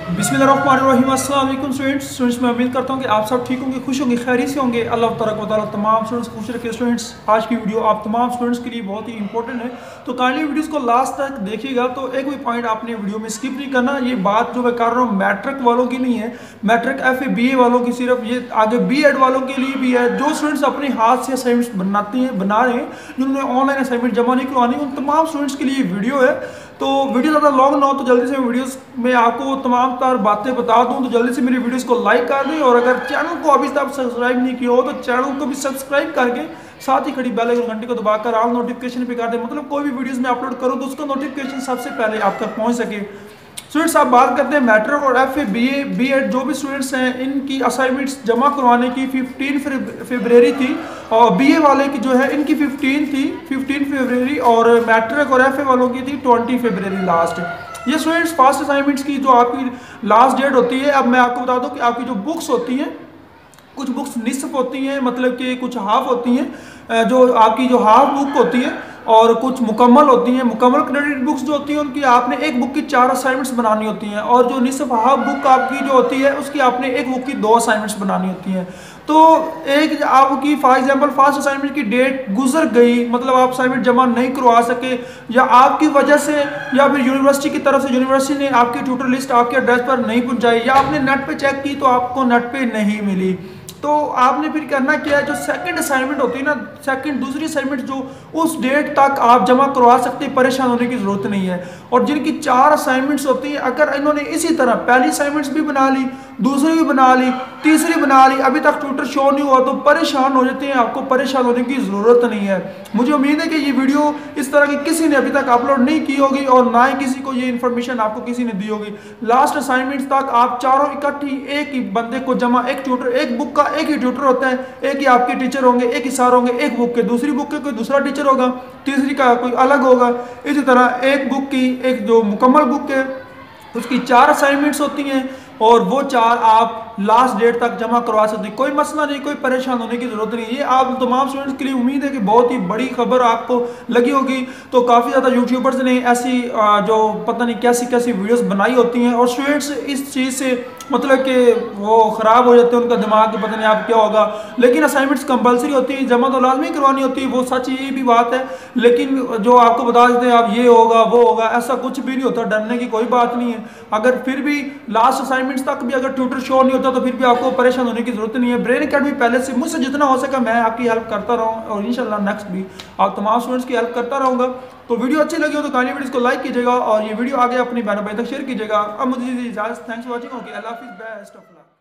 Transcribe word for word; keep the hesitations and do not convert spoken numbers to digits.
बिस्मिल्लाहिर्रहमानिर्रहीम। अस्सलाम वालेकुम स्टूडेंट्स स्टूडेंट्स मैं उम्मीद करता हूँ कि आप सब ठीक होंगे, खुश होंगे, खैरियत से होंगे। अल्लाह तबारक व तआला तमाम स्टूडेंट्स को खुश रखे। स्टूडेंट्स आज की वीडियो आप तमाम स्टूडेंट्स के लिए बहुत ही इंपॉर्टेंट है, तो काइंडली वीडियोस को लास्ट तक देखिएगा। तो एक भी पॉइंट आपने वीडियो में स्किप नहीं करना। ये बात जो मैं कर रहा हूँ मैट्रिक वालों की नहीं है, matric F A B A वालों की, सिर्फ ये आगे बी एड वालों के लिए भी है। जो स्टूडेंट्स अपने हाथ से असाइनमेंट्स बनाते हैं बना रहे हैं, जिन्होंने ऑनलाइन असाइनमेंट जमा नहीं करवानी, उन तमाम स्टूडेंट्स के लिए वीडियो है। तो वीडियो ज़्यादा लॉन्ग ना हो तो जल्दी से मैं वीडियोस में आपको तमाम तार बातें बता दूं, तो जल्दी से मेरी वीडियोस को लाइक कर दें। और अगर चैनल को अभी तक सब्सक्राइब नहीं किया हो तो चैनल को भी सब्सक्राइब करके साथ ही खड़ी बेल आइकन घंटी को दबाकर ऑल नोटिफिकेशन पे कर दें। मतलब कोई भी वीडियोस में अपलोड करूँ तो उसका नोटिफिकेशन सबसे पहले आप तक पहुँच सके। स्टूडेंट्स आप बात करते हैं मैट्रिक और F A B A B Ed जो भी स्टूडेंट्स हैं, इनकी असाइनमेंट्स जमा करवाने की पंद्रह फरवरी थी, और बी ए वाले की जो है इनकी पंद्रह थी पंद्रह फरवरी, और मैट्रिक और एफ ए वालों की थी बीस फरवरी लास्ट। ये स्टूडेंट्स फर्स्ट असाइनमेंट्स की जो आपकी लास्ट डेट होती है। अब मैं आपको बता दूं कि आपकी जो बुक्स होती हैं, कुछ बुक्स निस्फ होती हैं, मतलब कि कुछ हाफ होती हैं, जो आपकी जो हाफ बुक होती है, और कुछ मुकम्मल होती हैं। मुकम्मल क्रेडिट बुक्स जो होती हैं उनकी आपने एक बुक की चार असाइनमेंट्स बनानी होती हैं, और जो निस्फ हाफ बुक आपकी जो होती है उसकी आपने एक बुक की दो असाइनमेंट्स बनानी होती हैं। तो एक आपकी फॉर एग्जांपल फर्स्ट असाइनमेंट की डेट गुजर गई, मतलब आप असाइनमेंट जमा नहीं करवा सके, या आपकी वजह से, या फिर यूनिवर्सिटी की तरफ से यूनिवर्सिटी ने आपकी ट्यूटर लिस्ट आपके एड्रेस पर नहीं पहुंचाई, या आपने नेट पे चेक की तो आपको नेट पे नहीं मिली, तो आपने फिर करना क्या है, जो सेकंड असाइनमेंट होती है ना, सेकंड दूसरी असाइनमेंट जो उस डेट तक आप जमा करवा सकते हैं, परेशान होने की जरूरत नहीं है। और जिनकी चार असाइनमेंट्स होती हैं, अगर इन्होंने इसी तरह पहली असाइनमेंट्स भी बना ली, दूसरी भी बना ली, तीसरी बना ली, अभी तक ट्यूटर शो नहीं हुआ, तो परेशान हो जाते हैं। आपको परेशान होने की जरूरत नहीं है। मुझे उम्मीद है कि ये वीडियो इस तरह की किसी ने अभी तक अपलोड नहीं की होगी, और ना ही किसी को ये इन्फॉर्मेशन आपको किसी ने दी होगी। लास्ट असाइनमेंट तक आप चारों इकट्ठी एक ही बंदे को जमा, एक ट्यूटर, एक बुक का एक ही ट्यूटर होता है, एक ही आपके टीचर होंगे, एक ही सर होंगे, एक बुक के, दूसरी बुक के कोई दूसरा टीचर होगा, तीसरी का कोई अलग होगा। इसी तरह एक बुक की, एक जो मुकम्मल बुक है उसकी चार असाइनमेंट्स होती हैं, और वो चार आप लास्ट डेट तक जमा करवा सकते हैं। कोई मसला नहीं, कोई परेशान होने की जरूरत नहीं। ये आप तमाम स्टूडेंट्स के लिए उम्मीद है कि बहुत ही बड़ी खबर आपको लगी होगी। तो काफ़ी ज़्यादा यूट्यूबर्स ने ऐसी जो पता नहीं कैसी कैसी वीडियोस बनाई होती हैं, और स्टूडेंट्स इस चीज़ से मतलब कि वो ख़राब हो जाते हैं, उनका दिमाग पता नहीं आप क्या होगा। लेकिन असाइनमेंट्स कंपलसरी होती है, जमा तो लाजमी करवानी होती है, वो सच ये भी बात है। लेकिन जो आपको बता देते हैं आप ये होगा वो होगा, ऐसा कुछ भी नहीं होता, डरने की कोई बात नहीं है। अगर फिर भी लास्ट असाइनमेंट्स तक भी अगर ट्यूटर शो नहीं होता तो फिर भी आपको परेशान होने की जरूरत नहीं है। ब्रेन अकेडमी पहले से मुझसे जितना हो सका मैं आपकी हेल्प करता रहूँ, और इंशाल्लाह नेक्स्ट भी आप तमाम स्टूडेंट्स की हेल्प करता रहूँगा। तो वीडियो अच्छी लगी हो तो काइंडली वीडियो को लाइक कीजिएगा, और ये वीडियो आगे अपनी बहनों भाई तक शेयर कीजिएगा। अब मुझे इजाज़त, थैंक्स फॉर वॉचिंग। ओके, अल्लाह हाफिज़, बेस्ट ऑफ लक।